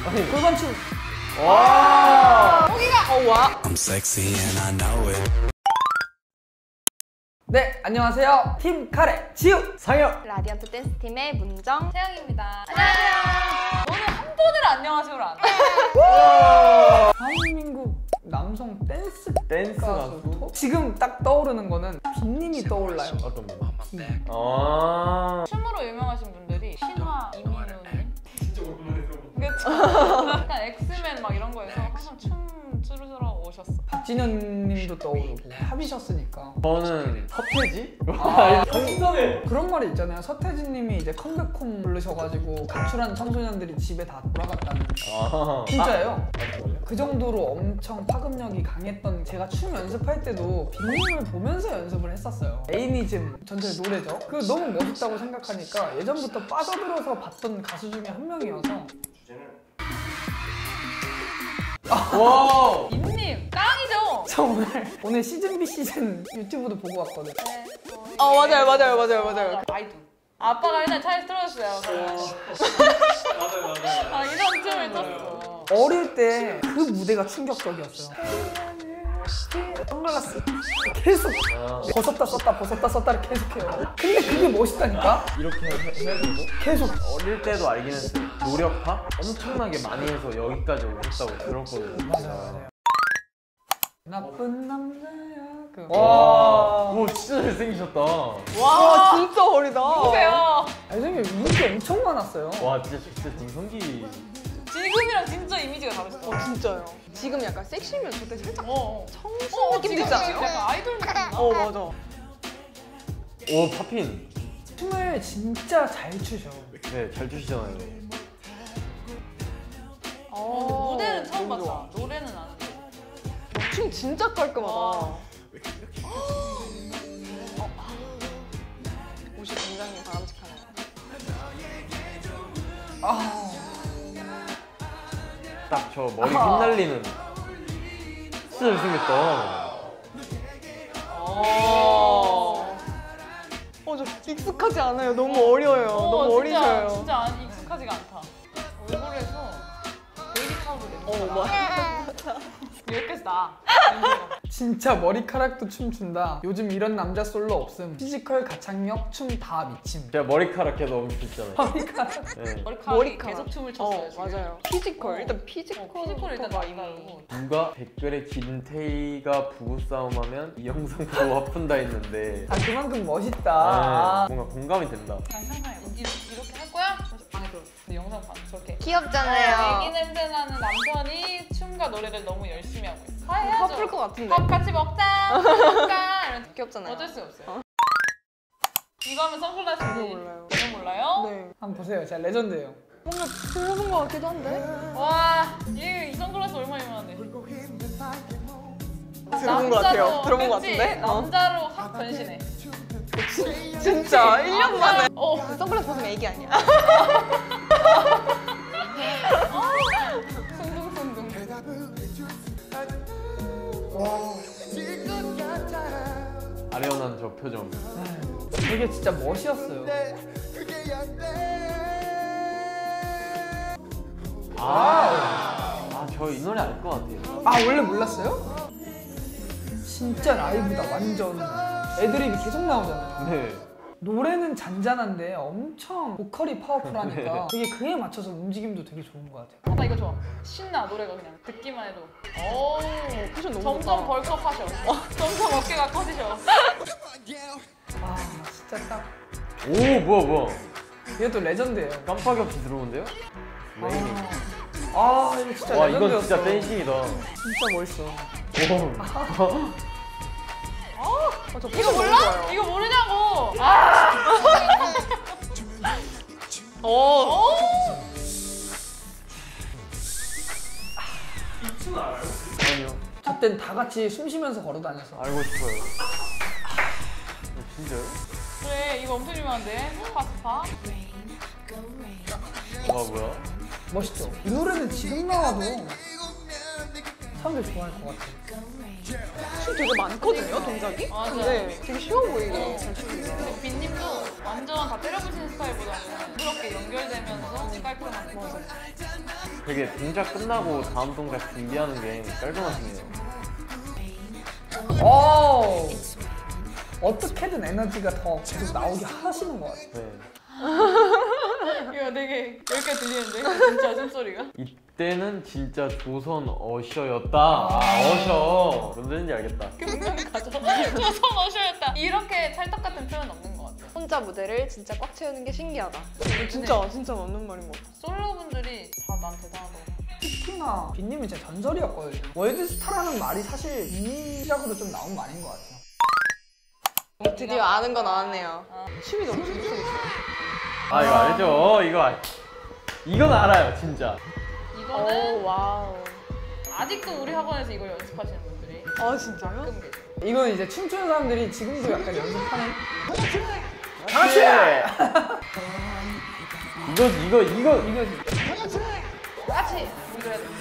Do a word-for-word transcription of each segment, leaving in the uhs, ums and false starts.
골반춤. 와. 여기가. 어 와. I'm sexy and I know it. 네, 안녕하세요. 팀 카레 지우 상혁. 라디언트 댄스팀의 문정. 태영입니다. 안녕하세요. 오늘 한 번을 안녕하세요를 안 해. 대한민국 남성 댄스 댄스 가수. 가수? 지금 딱 떠오르는 거는 빈님이 떠올라요. 어떤 분? 아. 춤으로 유명하신 분들이 신화 이민우님. 진짜 오랜만에 들어본다. 그쵸? 약간 엑스맨 막 이런 거에서 항상 춤 추르러 오셨어. 박진현님도 떠오르고 합이셨으니까. 저는 서태지? 신선해. 그런 말이 있잖아요. 서태지님이 이제 컴백홈 부르셔가지고 가출한 청소년들이 집에 다 돌아갔다는. 아. 진짜예요. 아, 그 정도로 엄청 파급력이 강했던, 제가 춤 연습할 때도 빈님을 보면서 연습을 했었어요. 에이미즘 전체 노래죠. 그거 너무 멋있다고 생각하니까 예전부터 빠져들어서 봤던 가수 중에 한 명이어서. 주제는 와. 임님 깡이죠? 저 오늘 오늘 시즌 B 시즌 유튜브도 보고 왔거든. 어 맞아요 맞아요 맞아요 맞아요. 아이돌. 아빠가 일단 차에서 틀어줬어요. 맞아요 맞아요. 아 이런 춤을 췄어. 어릴 때 그 무대가 충격적이었어요. 선글라스 계속 아. 벗었다 썼다 벗었다 썼다를 계속해요. 근데 그게 멋있다니까? 이렇게 해- 해야 되고? 계속. 어릴 때도 알긴 했어요. 노력파? 엄청나게 많이 해서 여기까지 오셨다고 들었거든요. 맞아요 맞아요. 나쁜 남자야. 그. 와. 오, 진짜 잘생기셨다. 와 진짜 어리다. 보세요. 잘생긴 인기 엄청 많았어요. 와, 진짜 진짜 진성기. 지금이랑 진짜 이미지가 다르시죠? 어 진짜요. 지금 약간 섹시면 저때 살짝 어. 청순 어, 느낌 지금 있지 않아요? 약간 아이돌 느낌 나. 어 맞아. 오, 팝핀. 춤을 진짜 잘 추셔. 네, 잘 추시잖아요. 어, 무대는 처음 너무 봤어. 노래는 아는데. 춤 진짜 깔끔하다. 와. 어. 옷이 굉장히 바람직하네요. 아, 딱 저 머리 휘날리는. 진짜 잘생겼다. 어. 어, 저 익숙하지 않아요. 너무 어려요. 어, 너무 진짜, 어리셔요. 진짜 안 익숙하지가 않다. 얼굴에서 베이비 파우더 냄새. 어, 맞아. 여기까지 나. 진짜 머리카락도 춤춘다. 요즘 이런 남자 솔로 없음. 피지컬, 가창력, 춤 다 미침. 제가 머리카락 해도 엄청 좋잖아요. 머리카락. 네. 머리카락이 머리카락. 계속 춤을 췄어요. 어, 지금. 맞아요. 피지컬. 어. 일단 피지컬. 어, 피지컬 일단 남다르고. 누가 댓글에 김태희가 부부싸움하면 이 영상 보고 아픈다 했는데 아, 그만큼 멋있다. 네, 아. 뭔가 공감이 된다. 난 상상해. 이- 이렇게 할 거야? 그래서 방에 들어. 근데 영상 봐. 저렇게. 귀엽잖아요. 애기 냄새 나는 남편이 춤과 노래를 너무 열심히 하고 있어. 아, 해야죠. 화풀 것 같은데. 밥 같이 먹자. 먹자. 이런. 귀엽잖아요. 어쩔 수 없어요. 이거 하면 선글라스지. 이거 몰라요. 이거 몰라요? 네. 한번 보세요. 제가 레전드예요. 뭔가 들어본 것 같기도 한데. 와, 이, 이 선글라스 얼마나 유명한데? 들어본 것 같아요. 들어본 것 그치? 같은데. 어. 남자로 확 변신해. 진짜 일 년 만에. 어. 그 선글라스 벗으면 애기 아니야. 숭둥숭둥. 아련한 저 표정. 이게 진짜 멋이었어요. 아, 아, 저 이 노래 알 것 같아요. 아, 원래 몰랐어요? 진짜 라이브다. 완전 애드립이 계속 나오잖아요. 네. 노래는 잔잔한데 엄청 보컬이 파워풀하니까 되게 그에 맞춰서 움직임도 되게 좋은 것 같아요. 아, 나 이거 좋아. 신나, 노래가 그냥. 듣기만 해도. 오, 패션 너무 점점 좋다. 벌컥하셔. 점점 어깨가 커지셔. 아, 진짜 딱. 오, 뭐야, 뭐야. 이것도 레전드예요. 깜빡이 없이 들어오는데요? 레이닝. 아, 아, 이거 진짜 와, 레전드였어. 이건 진짜 댄싱이다. 진짜 멋있어. 오. 어, 저 이거 패션 너무 몰라? 좋아요. 이거 모르냐고! 아! 어. 오! 이 춤 알아요? 아니요. 저땐 다 같이 숨 쉬면서 걸어 다녔어. 알고 싶어요. 어, 진짜요? 그래, 이거 엄청 유명한데? 스파, 스파. 와, 뭐야? 멋있죠? 이 노래는 지금 나와도 사람들이 좋아할 것 같아. 춤 되게 많거든요, 동작이? 맞아. 근데 되게 쉬워 보이게 잘 추고 있어요. 근데 빈님도 완전 다 때려부시는 스타일보다는 부드럽게 연결되면서 깔끔한 거. 되게 동작 끝나고 다음 동작 준비하는 게 깔끔하시네요. 오. 어떻게든 에너지가 더 계속 나오게 하시는 것 같아요. 네. 이거 되게 얇게 들리는데 진짜 숨소리가. 이때는 진짜 조선 어셔였다. 아, 어셔. 뭔 소리인지 알겠다. 분명히 가져. 조선 어셔였다. 이렇게 찰떡 같은 표현 없는 것 같아. 혼자 무대를 진짜 꽉 채우는 게 신기하다. 근데 진짜 진짜 맞는 말인 것 같아. 솔로분들이 다 난 대단하다고. 특히나 빈님은 진짜 전설이었거든요. 월드스타라는 말이 사실 이 시작으로 좀 나온 말인 것 같아요. 드디어 아는 거 나왔네요. 아. 춤이 너무 재밌어. 아 이거 알죠? 이거 알. 이건 알아요, 진짜. 이거는 오 와우. 아직도 우리 학원에서 이걸 연습하시는 분들이 아 진짜요? 가끔 계세요. 이건 이제 춤추는 사람들이 지금도 약간 연습하는. 같이. 이거 이거 이거 이거지. 같이 이거야 돼.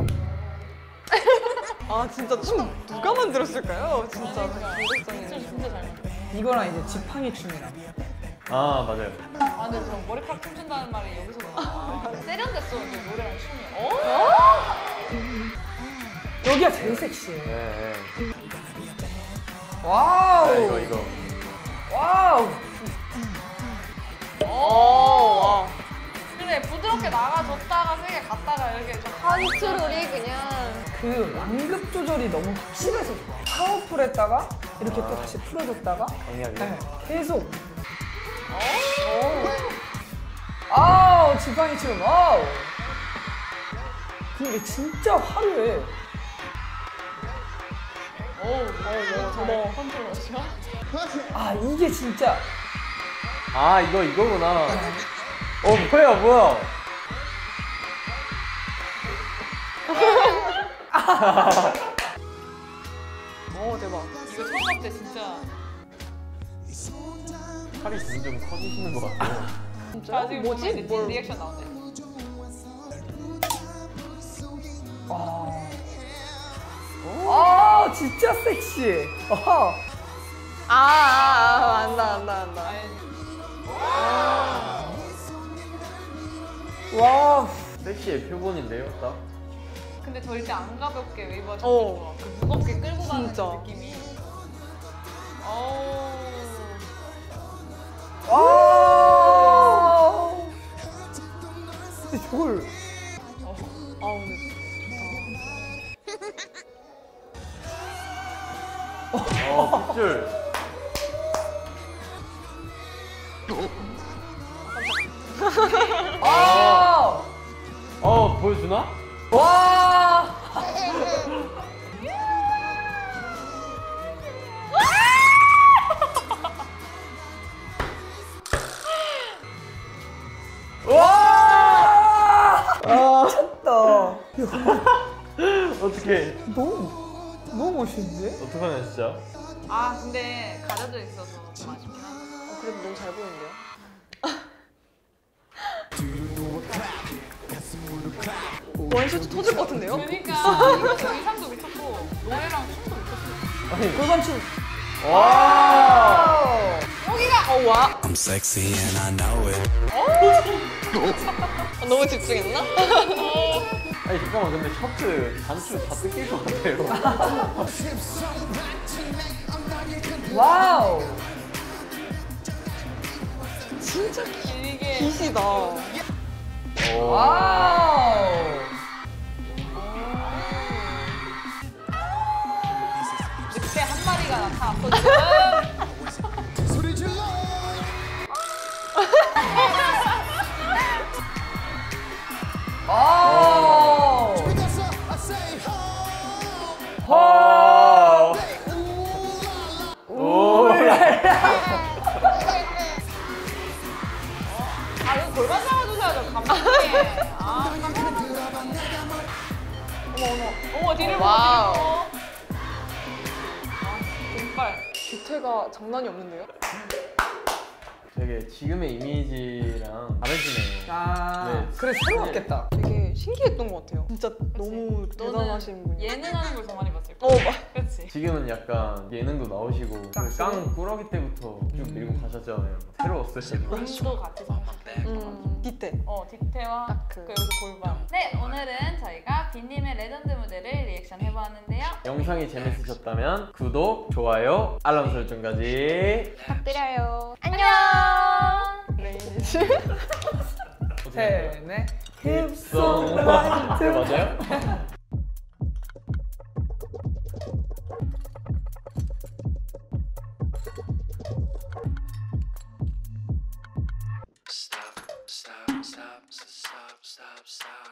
아 진짜 춤 누가 만들었을까요? 진짜 춤 감독성이. 진짜 잘 맞아. 이거랑 이제 지팡이 춤이랑. 아 맞아요. 아 근데 저 머리카락 춤춘다는 말이 여기서 나와. 세련됐어 근데 노래랑 춤이. 어? 여기가 제일 섹시해. 네. 네. 와우. 아, 이거 이거. 와우. 오 와. 그래 부드럽게 나가줬다가 세게 갔다가 이렇게 좀 컨트롤이 그냥. 그 완급 조절이 너무 확실해서 좋아. 파워풀했다가 이렇게 또 다시 풀어줬다가 강약이. 네, 계속. 아우 지팡이 춤. 아우. 근데 진짜 화려해. 어우 어우 잘 컨트롤 하셔. 아 이게 진짜. 아 이거 이거구나. 어 뭐야 뭐야. 오 대박. 이거 처음 봤을 때 진짜. 팔이 점점 커지시는 것 같아요. 진짜? 아 지금 뭐지? 보면 이제 뭘? 리액션 나오네. 아, 아 진짜 섹시해. 아. 아, 아, 아 안다 안다 안다. 와. 섹시의 표본인데요, 딱. 근데 절대 안 가볍게 웨이브가 어. 잡기 좋아. 그 무겁게 끌고 가는 진짜. 그 느낌이. 어우. 와. 근데 저걸. 아 근데 어, 핏줄. 아. 어, 보여주나? 와. 와. 아, 미쳤다. 어떻게? 너무 너무 멋있는데? 어떡하냐, 진짜? 아 근데 가려져 있어서 좀 아쉽긴 하다. 어, 그래도 너무 잘 보이는데요? 원샷 터질 것 같은데요? 그러니까 이거 의상도 미쳤고 노래랑 춤도 미쳤어. 아니, 골반춤. 와! 여기가 어 와. I'm sexy and I know it. 아, 너무 집중했나? 아니, 잠깐만, 근데 셔츠, 단추 다 뜯길 것 같아요. 와우. 진짜 이게 기시다. 오. 와우. 늑대 한 마리가 나타났어 지금. 와우. 와! 오! 아 이거 골반 잡아주셔야죠 감독님. 아 어머 어머 어머 뒤를 보고 와우. 뒤를 보고. 아 등발. 뒤태가 장난이 없는데요? 되게 지금의 이미지랑 다르시네요. 아, 네. 그래 새로웠겠다. 되게 신기했던 것 같아요. 진짜 너무 대단하신 너는 분이에요. 예능하는 걸 더 많이 봤을 어, 거야. 마- 그치? 그치. 지금은 약간 예능도 나오시고 그 깡 꾸러기 때부터 쭉 밀고 가셨잖아요. 새로웠어요. 지금. 몸도 같이 잡았고. 음, 디테. 어, 딕테와 다크. 그 여기서 골반. 네, 오늘은 저희가 빈님의 레전드 무대를 리액션 해보았는데요. 영상이 재밌으셨다면 구독, 좋아요, 알람 설정까지. 부탁드려요. 안녕! 레이니지. 셋넷 힙송 화이트 맞아요? Stop, stop, stop, stop, stop, stop.